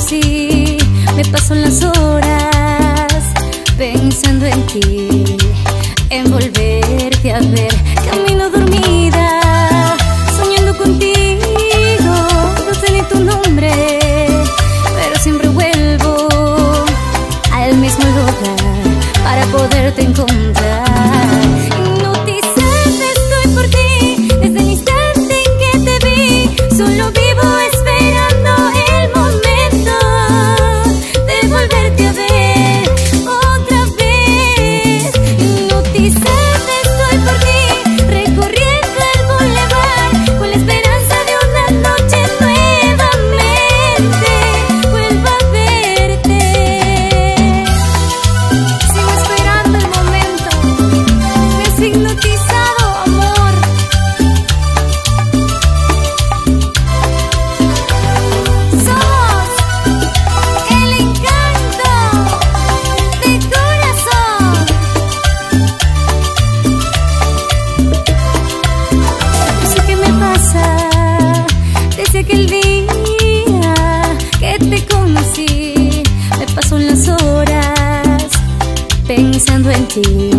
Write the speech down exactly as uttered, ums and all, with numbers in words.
conocí, me paso las horas pensando en ti, en volverte a ver. Camino dormida, soñando contigo, no sé ni tu nombre, pero siempre vuelvo al mismo lugar para poderte encontrar. Hipnotizada estoy por ti, desde el instante en que te vi. Solo vivo esperando el momento de volverte a ver otra vez. Hipnotizada estoy por ti, recorriendo el bulevar con la esperanza de una noche nuevamente vuelva a verte. Sigo esperando el momento, me has hipnotizado, amor. Somos el encanto de corazón. No sé qué me pasa desde aquel día que te conocí. Me paso las horas pensando en ti,